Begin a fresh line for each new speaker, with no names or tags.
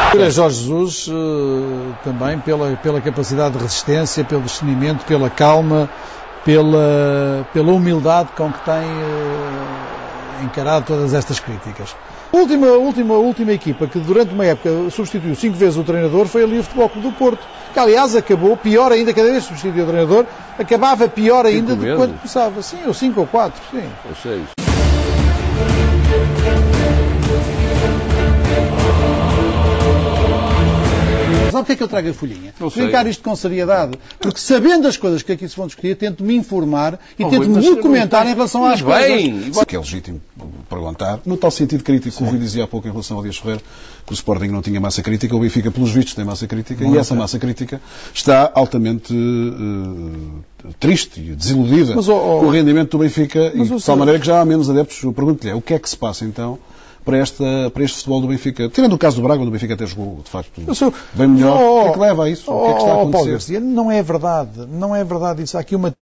Jorge Jesus também pela capacidade de resistência, pelo discernimento, pela calma, pela humildade com que tem encarado todas estas críticas. A última equipa que durante uma época substituiu 5 vezes o treinador foi ali o Futebol Clube do Porto, que aliás acabou pior ainda, cada vez que substituiu o treinador, acabava pior ainda do que quando começava. Sim, ou 5 ou 4, sim.
Ou 6.
Sabe porque é que eu trago a folhinha? Eu encaro isto com seriedade, porque sabendo as coisas que aqui se vão discutir, tento me informar e tento me documentar em relação às coisas.
Que é legítimo perguntar, no tal sentido crítico que o Rui dizia há pouco em relação ao Dias Ferreira, que o Sporting não tinha massa crítica, o Benfica, pelos vistos, tem massa crítica, e essa massa crítica está altamente triste e desiludida com o rendimento do Benfica, e de tal maneira que já há menos adeptos. Eu pergunto-lhe, o que é que se passa então para este futebol do Benfica? Tirando o caso do Braga, onde o Benfica até jogou, de facto, bem melhor. O que é que leva a isso? O que é que está a acontecer?
Paulo Garcia, não é verdade. Não é verdade isso. Há aqui uma